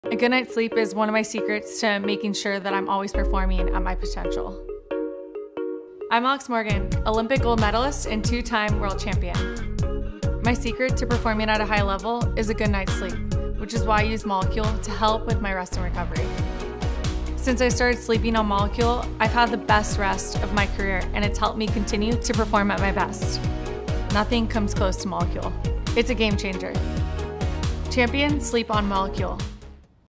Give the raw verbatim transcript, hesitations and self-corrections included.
A good night's sleep is one of my secrets to making sure that I'm always performing at my potential. I'm Alex Morgan, Olympic gold medalist and two-time world champion. My secret to performing at a high level is a good night's sleep, which is why I use Molecule to help with my rest and recovery. Since I started sleeping on Molecule, I've had the best rest of my career, and it's helped me continue to perform at my best. Nothing comes close to Molecule. It's a game changer. Champions sleep on Molecule.